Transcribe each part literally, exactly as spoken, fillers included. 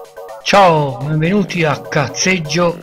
Ciao, benvenuti a Cazzeggio.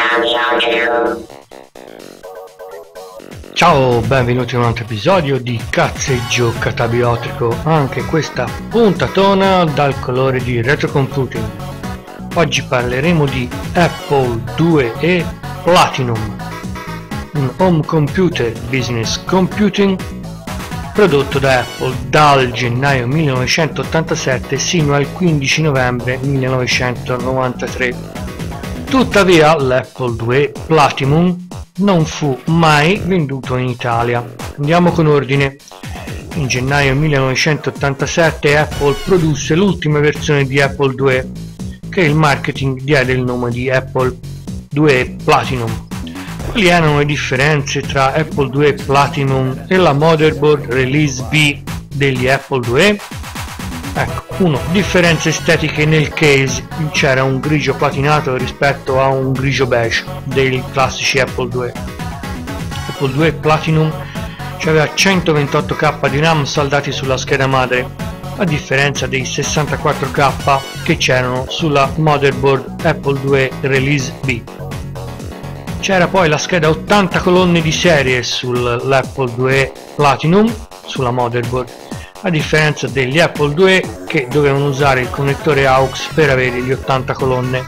Ciao, benvenuti a un altro episodio di Cazzeggio Catabiotico, anche questa puntatona dal colore di retrocomputing. Oggi parleremo di Apple due e Platinum, un home computer business computing prodotto da Apple dal gennaio millenovecentottantasette sino al quindici novembre millenovecentonovantatré. Tuttavia l'Apple due Platinum non fu mai venduto in Italia. Andiamo con ordine. In gennaio millenovecentottantasette Apple produsse l'ultima versione di Apple due, che il marketing diede il nome di Apple due Platinum. Quali erano le differenze tra Apple due Platinum e la motherboard Release B degli Apple due? Ecco, uno, differenze estetiche nel case, c'era un grigio platinato rispetto a un grigio beige dei classici Apple due. Apple due Platinum aveva centoventotto K di RAM saldati sulla scheda madre, a differenza dei sessantaquattro K che c'erano sulla motherboard Apple due Release B. C'era poi la scheda ottanta colonne di serie sull'Apple due Platinum, sulla motherboard, a differenza degli Apple due che dovevano usare il connettore A U X per avere gli ottanta colonne.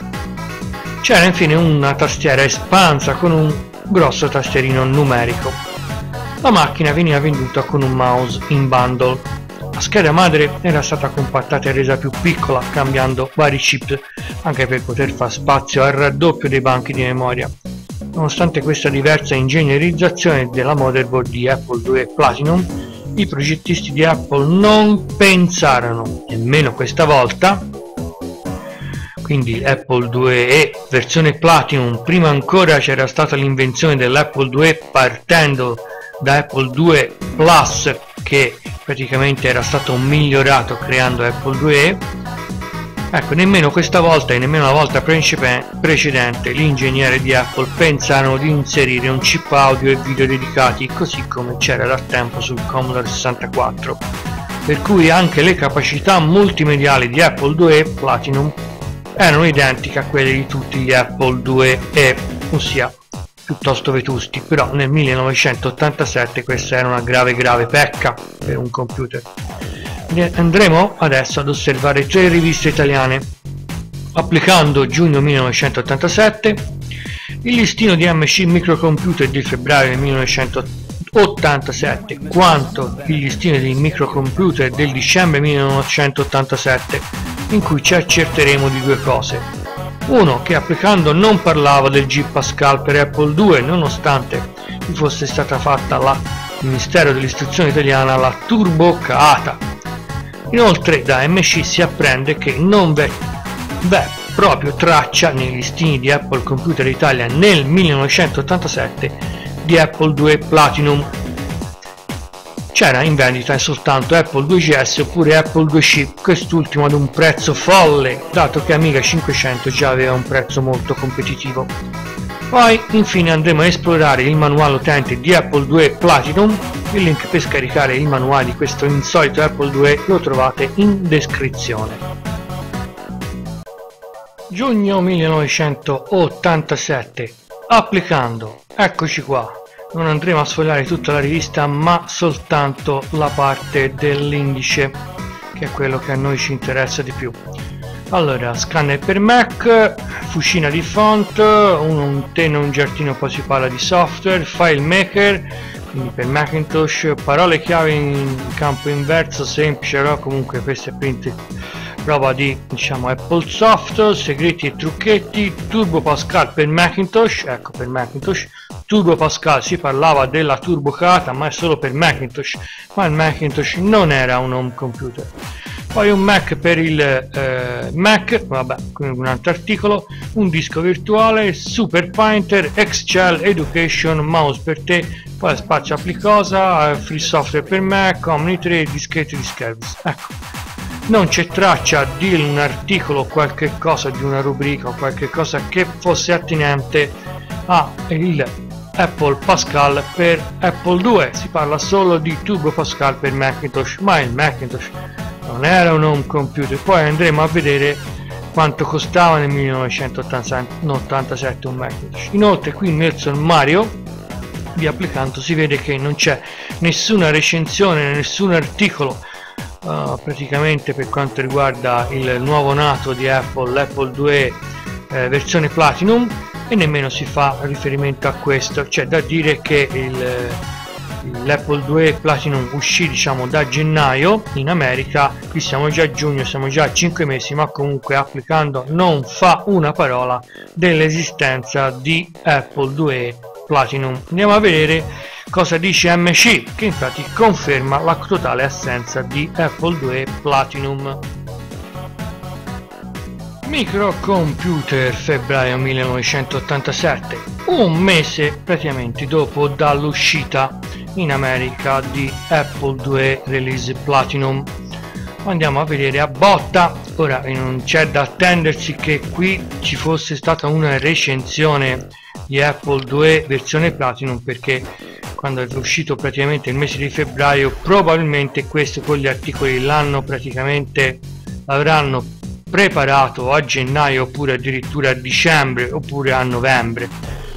C'era infine una tastiera espansa con un grosso tastierino numerico. La macchina veniva venduta con un mouse in bundle. La scheda madre era stata compattata e resa più piccola cambiando vari chip, anche per poter fare spazio al raddoppio dei banchi di memoria. Nonostante questa diversa ingegnerizzazione della motherboard di Apple due Platinum, i progettisti di Apple non pensarono, nemmeno questa volta, quindi Apple due e versione Platinum, prima ancora c'era stata l'invenzione dell'Apple due partendo da Apple due Plus, che praticamente era stato migliorato creando Apple due e. Ecco, nemmeno questa volta e nemmeno la volta precedente gli ingegneri di Apple pensarono di inserire un chip audio e video dedicati, così come c'era da tempo sul Commodore sessantaquattro, per cui anche le capacità multimediali di Apple due Platinum erano identiche a quelle di tutti gli Apple due e, ossia piuttosto vetusti, però nel millenovecentottantasette questa era una grave grave pecca per un computer. Andremo adesso ad osservare tre riviste italiane. Applicando giugno millenovecentottantasette, il listino di M C Microcomputer di febbraio millenovecentottantasette, quanto il listino di microcomputer del dicembre millenovecentottantasette, in cui ci accerteremo di due cose. Uno, che applicando non parlava del G Pascal per Apple due, nonostante vi fosse stata fatta la Ministero dell'Istruzione italiana la Turbo Caata. Inoltre da M C si apprende che non v'è proprio traccia nei listini di Apple Computer Italia nel millenovecentottantasette di Apple due Platinum. C'era in vendita soltanto Apple due G S oppure Apple due C, quest'ultimo ad un prezzo folle, dato che Amiga cinquecento già aveva un prezzo molto competitivo. Poi infine andremo a esplorare il manuale utente di Apple due Platinum. Il link per scaricare il manuale di questo insolito Apple due lo trovate in descrizione. Giugno millenovecentottantasette. Applicando, eccoci qua. Non andremo a sfogliare tutta la rivista ma soltanto la parte dell'indice, che è quello che a noi ci interessa di più. Allora, scanner per Mac, fucina di font, un, un tenno, un giardino, poi si parla di software, file maker, quindi per Macintosh, parole chiave in campo inverso, semplice, però comunque questa è print, roba di, diciamo, Apple Soft, segreti e trucchetti, Turbo Pascal per Macintosh, ecco per Macintosh, Turbo Pascal, si parlava della Turbo Caata ma è solo per Macintosh, ma il Macintosh non era un home computer. Poi un Mac per il eh, Mac, vabbè, un altro articolo, un disco virtuale, Super Painter, Excel, Education, mouse per te, poi spazio applicosa, free software per Mac, Omni tre, dischetti di Scherms. Ecco, non c'è traccia di un articolo, qualche cosa, di una rubrica o qualche cosa che fosse attinente a il Apple Pascal per Apple due, si parla solo di Turbo Pascal per Macintosh, ma il Macintosh non era un home computer. Poi andremo a vedere quanto costava nel millenovecentottantasette un Macintosh. Inoltre qui nel sommario di Applicanto si vede che non c'è nessuna recensione, nessun articolo uh, praticamente per quanto riguarda il nuovo nato di Apple, l'Apple due eh, versione Platinum, e nemmeno si fa riferimento a questo. C'è da dire che il l'Apple due Platinum uscì diciamo da gennaio in America, qui siamo già a giugno, siamo già a cinque mesi, ma comunque Applicando non fa una parola dell'esistenza di Apple due Platinum. Andiamo a vedere cosa dice M C, che infatti conferma la totale assenza di Apple due Platinum. Microcomputer, febbraio millenovecentottantasette, un mese praticamente dopo dall'uscita in America di Apple due Release Platinum. Andiamo a vedere a botta. Ora non c'è da attendersi che qui ci fosse stata una recensione di Apple due versione Platinum, perché quando è uscito praticamente il mese di febbraio probabilmente questo con gli articoli l'hanno praticamente l'avranno preparato a gennaio, oppure addirittura a dicembre, oppure a novembre,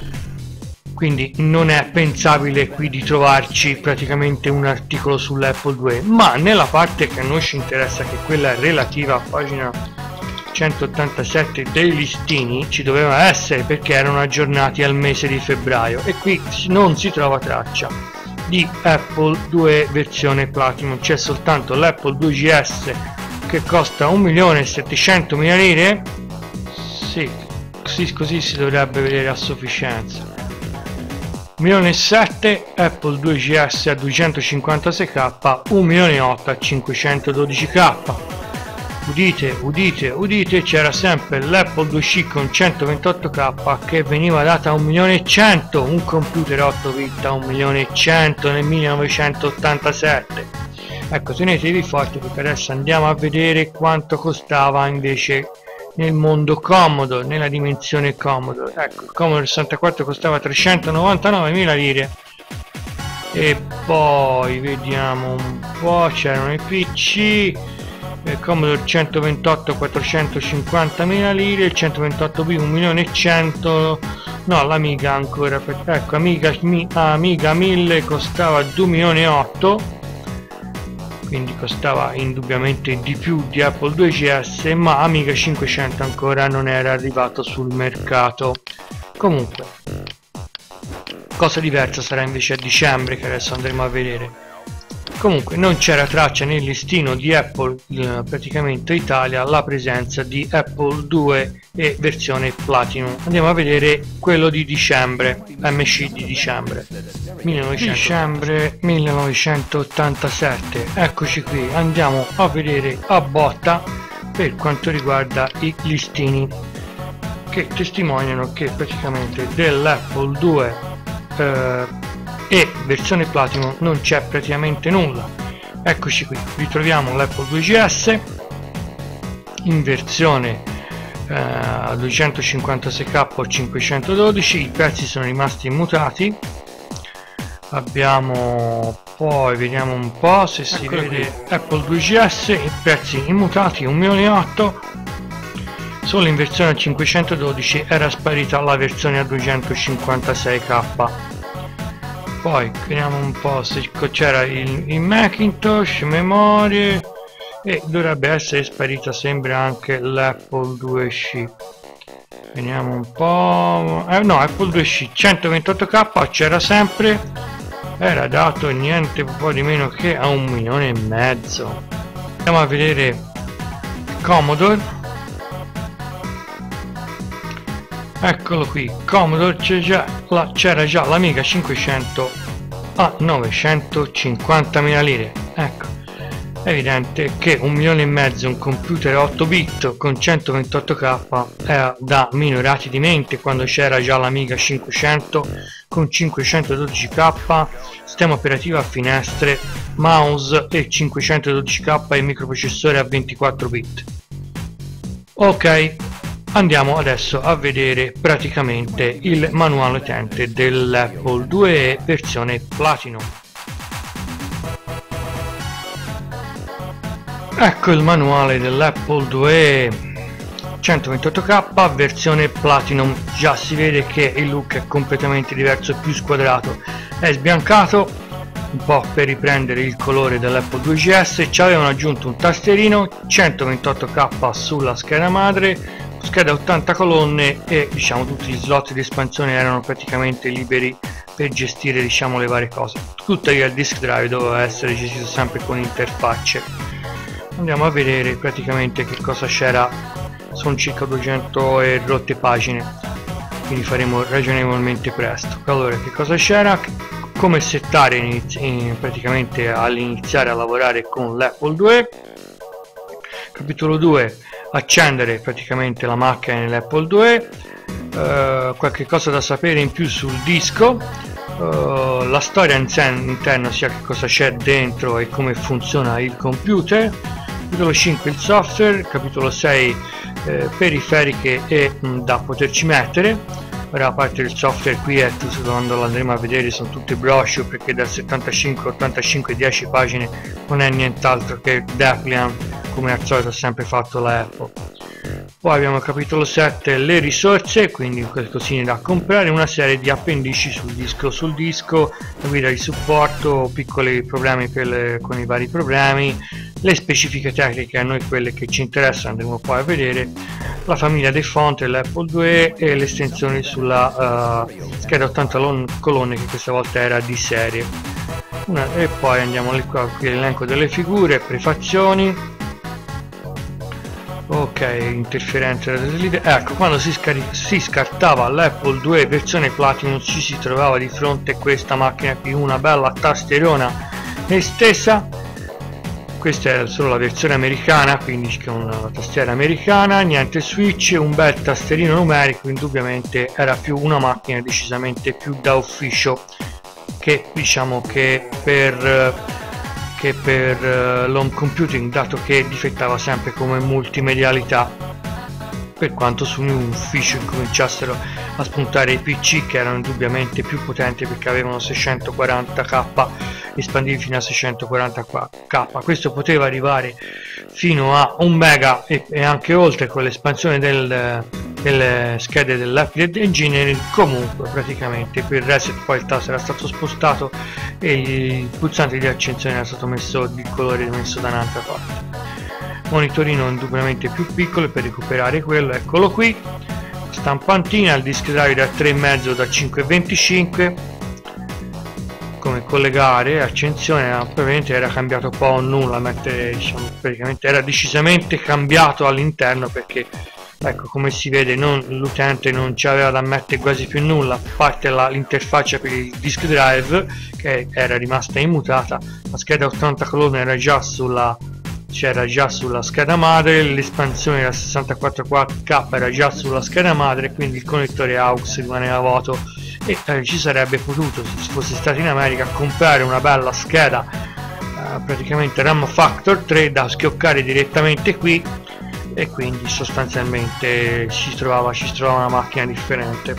quindi non è pensabile qui di trovarci praticamente un articolo sull'Apple due. Ma nella parte che a noi ci interessa, che è quella relativa a pagina centottantasette dei listini, ci doveva essere, perché erano aggiornati al mese di febbraio, e qui non si trova traccia di Apple due versione Platinum. C'è soltanto l'Apple due G S che costa un milione e settecentomila lire. Sì, così, così si dovrebbe vedere a sufficienza. un milione e sette, Apple due G S a duecentocinquantasei K, un milione e otto a cinquecentododici K. Udite, udite, udite, c'era sempre l'Apple due C con centoventotto K che veniva data a un milione e cento, un computer otto bit a un milione e cento nel millenovecentottantasette. Ecco, tenetevi forte, perché adesso andiamo a vedere quanto costava invece nel mondo Commodore, nella dimensione Commodore. Ecco, il Commodore sessantaquattro costava trecentonovantanovemila lire. E poi vediamo un po', c'erano i P C, il Commodore centoventotto quattrocentocinquantamila lire, il centoventotto B un milione e cento, no, l'Amiga ancora, ecco, Amiga, Amiga mille costava due milioni e otto, quindi costava indubbiamente di più di Apple due G S, ma Amiga cinquecento ancora non era arrivato sul mercato. Comunque, cosa diversa sarà invece a dicembre, che adesso andremo a vedere. Comunque non c'era traccia nel listino di Apple eh, praticamente Italia la presenza di Apple due e versione Platinum. Andiamo a vedere quello di dicembre, M C di dicembre dicembre millenovecentottantasette. Eccoci qui, andiamo a vedere a botta per quanto riguarda i listini che testimoniano che praticamente dell'Apple due eh, e versione Platinum non c'è praticamente nulla. Eccoci qui, ritroviamo l'Apple due G S in versione eh, a duecentocinquantasei K o cinquecentododici, i prezzi sono rimasti immutati. Abbiamo poi, vediamo un po' se si Eccolo vede qui. Apple due G S, i prezzi immutati, un milione e otto. Solo in versione a cinquecentododici era sparita la versione a duecentocinquantasei K. Poi vediamo un po' se c'era il, il Macintosh, memorie, e dovrebbe essere sparita, sembra, anche l'Apple due C. Vediamo un po', eh, no, Apple due C centoventotto K c'era sempre, era dato niente po' di meno che a un milione e mezzo. Andiamo a vedere Commodore. Eccolo qui, Commodore, c'era già l'Amiga cinquecento a novecentocinquantamila lire. Ecco, è evidente che un milione e mezzo un computer otto bit con centoventotto K era da minorati di mente, quando c'era già l'Amiga cinquecento con cinquecentododici K, sistema operativo a finestre, mouse e cinquecentododici K e microprocessore a ventiquattro bit. Ok, andiamo adesso a vedere praticamente il manuale utente dell'Apple due E versione Platinum. Ecco il manuale dell'Apple due E. centoventotto K versione Platinum. Già si vede che il look è completamente diverso, più squadrato, è sbiancato, un po' per riprendere il colore dell'Apple due G S. Ci avevano aggiunto un tastierino, centoventotto K sulla scheda madre, scheda ottanta colonne, e diciamo tutti gli slot di espansione erano praticamente liberi per gestire, diciamo, le varie cose. Tuttavia il disk drive doveva essere gestito sempre con interfacce. Andiamo a vedere praticamente che cosa c'era. Sono circa duecento e rotte pagine, quindi faremo ragionevolmente presto. Allora, che cosa c'era? Come settare in, praticamente all'iniziare a lavorare con l'Apple due. Capitolo due, accendere praticamente la macchina nell'Apple due. Uh, qualche cosa da sapere in più sul disco, uh, la storia in sé interna, sia che cosa c'è dentro e come funziona il computer. Capitolo cinque, il software. Capitolo sei, eh, periferiche e mh, da poterci mettere. Ora, a parte il software, qui è tutto, quando lo andremo a vedere sono tutte brochure, perché dal settantacinque ottantacinque dieci pagine non è nient'altro che Depliant, come al solito ha sempre fatto la Apple. Poi abbiamo il capitolo sette, le risorse, quindi qualcosina da comprare, una serie di appendici sul disco, sul disco, la guida di supporto, piccoli problemi per le, con i vari problemi, le specifiche tecniche, a noi quelle che ci interessano andremo poi a vedere, la famiglia dei font dell'Apple due e le estensioni sulla uh, scheda ottanta colonne, che questa volta era di serie. Una, e poi andiamo lì, qua, qui l'elenco delle figure, prefazioni. Ok, interferenze, ecco, quando si, si scartava l'Apple due versione Platinum ci si trovava di fronte a questa macchina qui, una bella tastierona estesa. Questa è solo la versione americana, quindi con una tastiera americana, niente switch, un bel tastierino numerico. Indubbiamente era più una macchina decisamente più da ufficio che, diciamo, che per che per uh, l'home computing, dato che difettava sempre come multimedialità, per quanto su un ufficio incominciassero a spuntare i P C, che erano indubbiamente più potenti perché avevano seicentoquaranta K espandibili fino a seicentoquaranta K. Questo poteva arrivare fino a un mega e, e anche oltre con l'espansione del, delle schede dell'Apple Engineering. Comunque praticamente per il reset poi il tasto era stato spostato e il pulsante di accensione era stato messo di colore messo da un'altra parte. Monitorino indubbiamente più piccolo per recuperare quello, eccolo qui. Stampantina, il disk drive da tre virgola cinque da cinque virgola venticinque. Come collegare, accensione, probabilmente era cambiato un po' o nulla, mettere, diciamo, praticamente era decisamente cambiato all'interno, perché ecco, come si vede l'utente non ci aveva da mettere quasi più nulla, a parte l'interfaccia per il disk drive che era rimasta immutata. La scheda ottanta colonne era già sulla c'era già sulla scheda madre, l'espansione da sessantaquattro K era già sulla scheda madre, quindi il connettore A U X rimaneva vuoto e eh, ci sarebbe potuto, se si fosse stato in America, comprare una bella scheda eh, praticamente RAM Factor tre da schioccare direttamente qui, e quindi sostanzialmente si trovava, ci si trovava una macchina differente.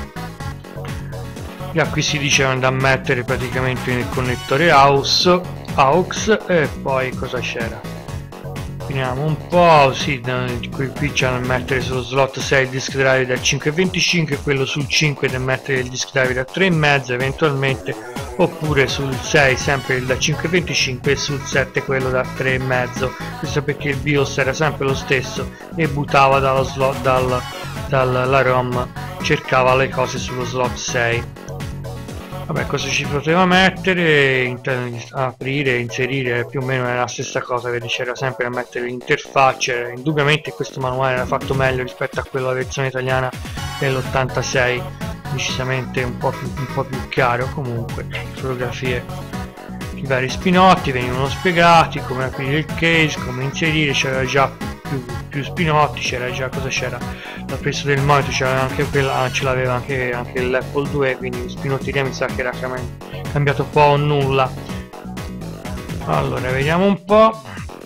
E qui si diceva da mettere praticamente nel connettore A U X. E poi cosa c'era? Finiamo un po', sì, qui, qui c'è da mettere sullo slot sei il disk drive da cinque virgola venticinque, quello sul cinque da mettere il disk drive da tre virgola cinque eventualmente, oppure sul sei sempre il da cinque virgola venticinque e sul sette quello da tre virgola cinque. Questo perché il BIOS era sempre lo stesso e buttava dallo slot, dal, dalla ROM, cercava le cose sullo slot sei. Vabbè, cosa ci poteva mettere? Aprire, inserire, più o meno era la stessa cosa, vedi, c'era sempre da mettere l'interfaccia. Indubbiamente questo manuale era fatto meglio rispetto a quella versione italiana dell'ottantasei, decisamente un po' più, un po' più chiaro. Comunque, fotografie, i vari spinotti venivano spiegati, come aprire il case, come inserire, c'era già più, più spinotti, c'era già, cosa c'era? La presa del monitor c'era anche quella, ce l'aveva anche, anche l'Apple due, quindi lo spinotteria mi sa che era cambiato un po' o nulla. Allora, vediamo un po'.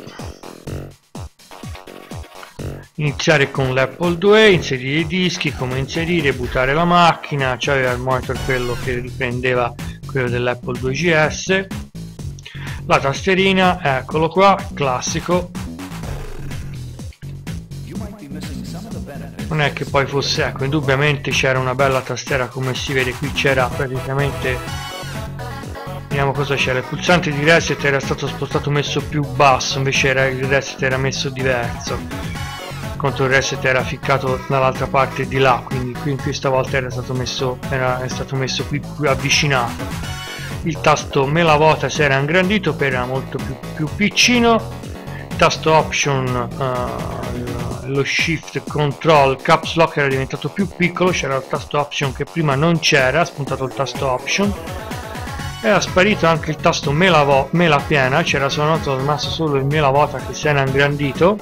Iniziare con l'Apple due, inserire i dischi, come inserire, buttare la macchina, c'aveva il monitor quello che riprendeva quello dell'Apple due G S, la tastierina, eccolo qua, classico. non è che poi fosse, ecco, indubbiamente c'era una bella tastiera, come si vede qui c'era praticamente, vediamo cosa c'era, il pulsante di reset era stato spostato, messo più basso, invece era, il reset era messo diverso, contro il reset era ficcato dall'altra parte di là, quindi qui questa volta era stato messo, era, è stato messo qui più avvicinato. Il tasto me la vuota si era ingrandito per era molto più, più piccino. Il tasto option, uh, lo shift control caps lock era diventato più piccolo, c'era il tasto option che prima non c'era, ha spuntato il tasto option. Era sparito anche il tasto me la, vo me la piena, c'era soltanto rimasto solo il me la vuota che si era ingrandito,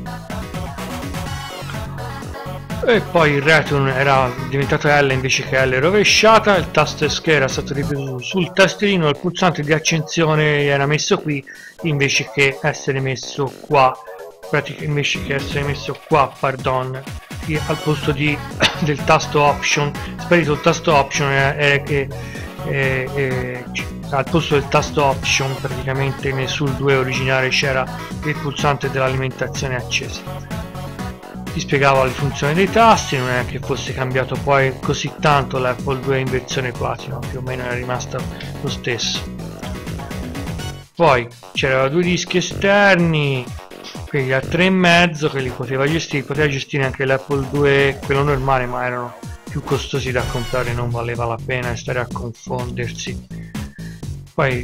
e poi il return era diventato L invece che L rovesciata, il tasto escape era stato ripreso sul tastierino, il pulsante di accensione era messo qui invece che essere messo qua, praticamente invece che essere messo qua, pardon, al posto di, del tasto option, sparito il tasto option, era, era che E, e, al posto del tasto option praticamente nel sul due originale c'era il pulsante dell'alimentazione accesa. Ti spiegava le funzioni dei tasti, non è che fosse cambiato poi così tanto l'Apple due in versione Platinum, più o meno era rimasto lo stesso. Poi c'erano due dischi esterni, quelli a tre e mezzo che li poteva gestire, poteva gestire anche l'Apple due quello normale, ma erano più costosi da comprare, non valeva la pena stare a confondersi. Poi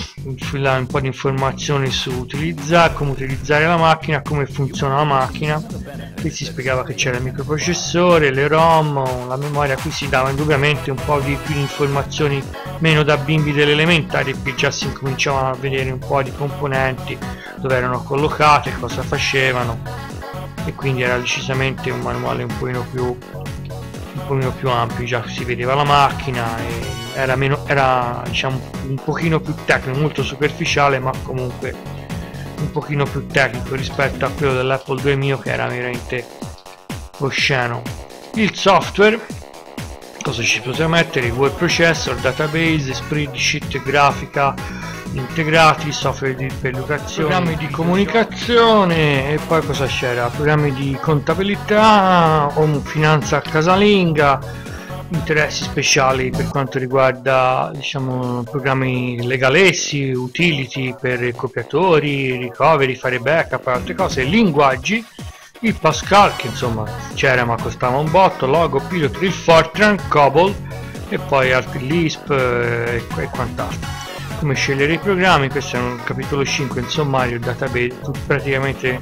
un po' di informazioni su utilizzare, come utilizzare la macchina, come funziona la macchina. Qui si spiegava che c'era il microprocessore, le ROM, la memoria. Qui si dava indubbiamente un po' di più informazioni, meno da bimbi delle elementari, qui già si incominciavano a vedere un po' di componenti, dove erano collocate, cosa facevano, e quindi era decisamente un manuale un pochino più un pochino più ampio, già si vedeva la macchina e era, meno, era diciamo un pochino più tecnico, molto superficiale, ma comunque un pochino più tecnico rispetto a quello dell'Apple due mio che era veramente osceno. Il software, cosa ci poteva mettere? Il word processor, database, spreadsheet, grafica integrati, software di pelucazione, programmi di comunicazione, e poi cosa c'era? Programmi di contabilità, o finanza casalinga, interessi speciali per quanto riguarda, diciamo, programmi legalessi, utility per copiatori, recovery, fare backup, altre cose, linguaggi, il Pascal che insomma c'era ma costava un botto, Logo, Pilot, il Fortran, Cobol e poi altri Lisp e, e quant'altro. Come scegliere i programmi, questo è un capitolo cinque in sommario, il database, praticamente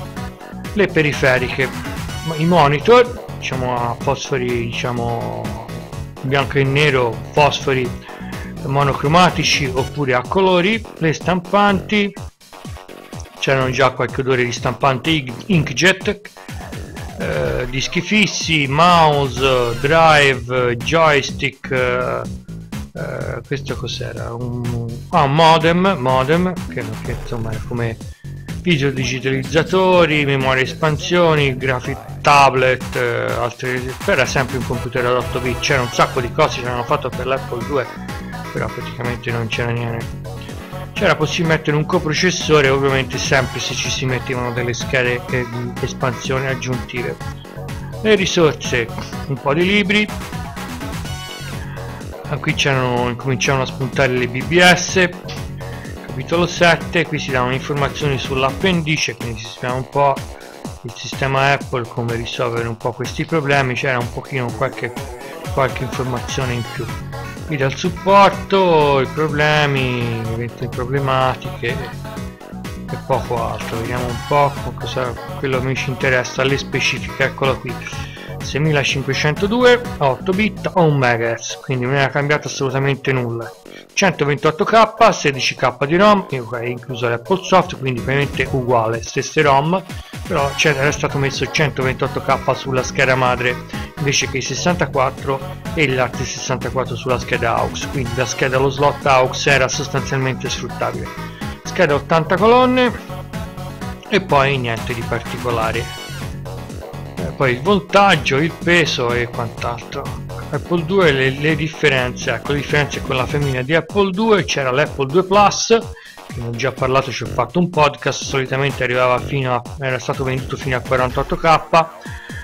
le periferiche, i monitor, diciamo a fosfori, diciamo bianco e nero, fosfori monocromatici oppure a colori, le stampanti, c'erano già qualche odore di stampante inkjet, eh, dischi fissi, mouse, drive, joystick, eh, Uh, questo cos'era? Un, ah, un modem, modem che, che insomma è come video digitalizzatori, memoria espansioni, graphic tablet, uh, altre, era sempre un computer ad otto bit, c'era un sacco di cose che avevano fatto per l'Apple due, però praticamente non c'era niente. C'era possibile mettere un coprocessore, ovviamente sempre se ci si mettevano delle schede eh, di espansione aggiuntive. Le risorse, un po' di libri. Qui c'erano, cominciavano a spuntare le B B S, capitolo sette, qui si davano informazioni sull'appendice, quindi si spiega un po' il sistema Apple, come risolvere un po' questi problemi, c'era un pochino qualche, qualche informazione in più. Qui dal supporto, i problemi, le problematiche e poco altro. Vediamo un po' cosa quello che mi ci interessa, le specifiche, eccolo qui. seimilacinquecentodue a otto bit o un megahertz, quindi non era cambiato assolutamente nulla. centoventotto K, sedici K di ROM, incluso l'Apple Soft, quindi praticamente uguale, stesse ROM, però era stato messo centoventotto K sulla scheda madre invece che i sessantaquattro e gli altri sessantaquattro sulla scheda A U X, quindi la scheda allo slot A U X era sostanzialmente sfruttabile. Scheda ottanta colonne e poi niente di particolare. Poi il voltaggio, il peso e quant'altro. Apple due, le, le differenze, ecco le differenze con la famiglia di Apple due, c'era l'Apple due Plus, che ne ho già parlato, ci ho fatto un podcast, solitamente arrivava fino a, era stato venduto fino a quarantotto K,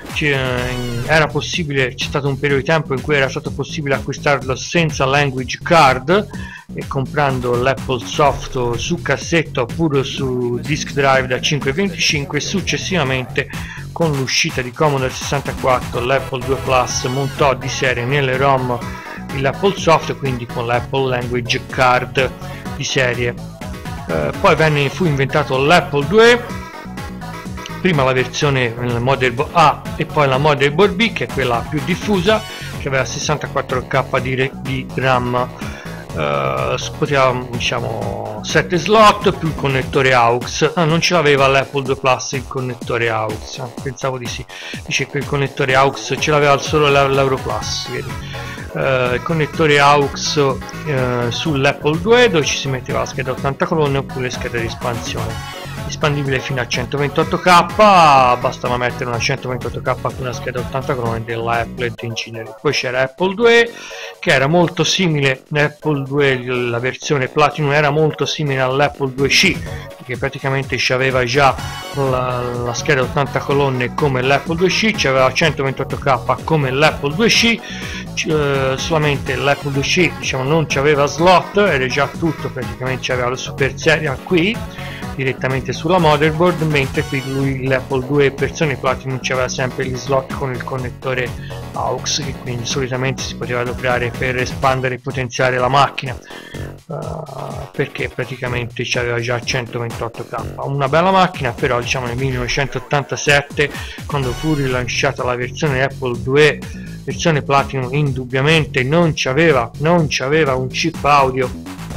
era possibile, c'è stato un periodo di tempo in cui era stato possibile acquistarlo senza language card e comprando l'Applesoft su cassetta oppure su disk drive da cinque virgola venticinque. Successivamente, con l'uscita di Commodore sessantaquattro, l'Apple due Plus montò di serie nelle ROM l'Applesoft, quindi con l'Apple Language Card di serie. Eh, poi venne, fu inventato l'Apple due, prima la versione Motherboard A e poi la Motherboard B, che è quella più diffusa, che aveva sessantaquattro K di, di RAM. Uh, poteva, diciamo, sette slot più il connettore A U X. Ah, non ce l'aveva l'Apple due Plus il connettore A U X, ah, pensavo di sì, dice che il connettore A U X ce l'aveva solo l'Europlus, vedi. Uh, il connettore A U X uh, sull'Apple due, dove ci si metteva la scheda ottanta colonne oppure scheda di espansione, espandibile fino a centoventotto K, bastava mettere una centoventotto K con una scheda ottanta colonne della Apple Engineering. Poi c'era Apple due, che era molto simile, l'Apple due, la versione Platinum era molto simile all'Apple due C, che praticamente aveva già la, la scheda ottanta colonne come l'Apple due C, c'aveva centoventotto K come l'Apple due C, eh, solamente l'Apple due C, diciamo, non c'aveva slot, era già tutto, praticamente c'aveva la Super Serial qui direttamente sulla motherboard, mentre qui lui l'Apple due versione Platinum c'aveva sempre gli slot con il connettore A U X, che quindi solitamente si poteva adoperare per espandere e potenziare la macchina, uh, perché praticamente c'aveva già centoventotto K. Una bella macchina, però diciamo nel millenovecentottantasette, quando fu rilanciata la versione Apple due versione Platinum, indubbiamente non c'aveva non c'aveva un chip audio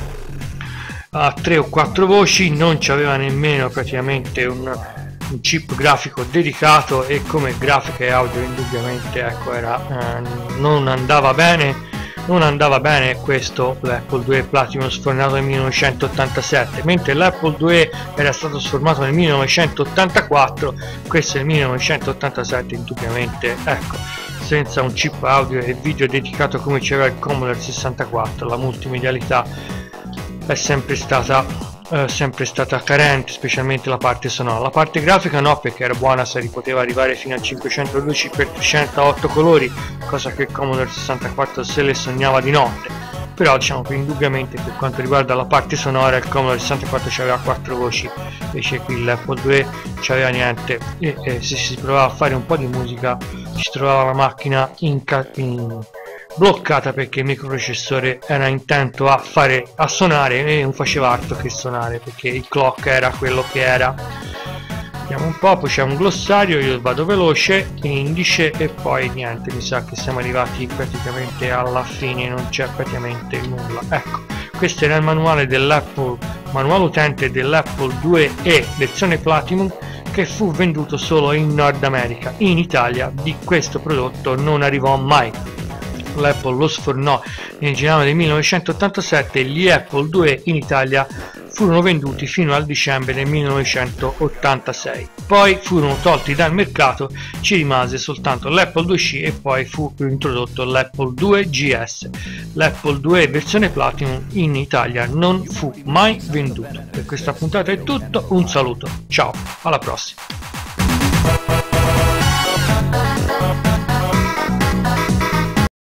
a tre o quattro voci, non c'aveva nemmeno praticamente un, un chip grafico dedicato, e come grafica e audio indubbiamente, ecco, era eh, non andava bene non andava bene questo l'Apple due Platinum sfornato nel millenovecentottantasette, mentre l'Apple due era stato sformato nel millenovecentottantaquattro, questo nel millenovecentottantasette, indubbiamente, ecco, senza un chip audio e video dedicato come c'era il Commodore sessantaquattro. La multimedialità è sempre stata eh, sempre stata carente, specialmente la parte sonora. La parte grafica no, perché era buona, se poteva arrivare fino a cinquecentododici per trecentootto colori, cosa che il Commodore sessantaquattro se le sognava di notte. Però diciamo che indubbiamente per quanto riguarda la parte sonora il Commodore sessantaquattro c'aveva quattro voci, invece qui l'Apple due c'aveva niente, e, e se si provava a fare un po' di musica si trovava la macchina in, in bloccata, perché il microprocessore era intento a fare a suonare e non faceva altro che suonare, perché il clock era quello che era. Vediamo un po', poi c'è un glossario, io vado veloce, indice, e poi niente, mi sa che siamo arrivati praticamente alla fine, non c'è praticamente nulla. Ecco, questo era il manuale dell'Apple, manuale utente dell'Apple due E versione Platinum, che fu venduto solo in Nord America. In Italia di questo prodotto non arrivò mai. L'Apple lo sfornò nel gennaio del millenovecentottantasette e gli Apple due in Italia furono venduti fino al dicembre del millenovecentottantasei. Poi furono tolti dal mercato, ci rimase soltanto l'Apple due C e poi fu introdotto l'Apple due G S. L'Apple due versione Platinum in Italia non fu mai venduto. Per questa puntata è tutto, un saluto, ciao, alla prossima.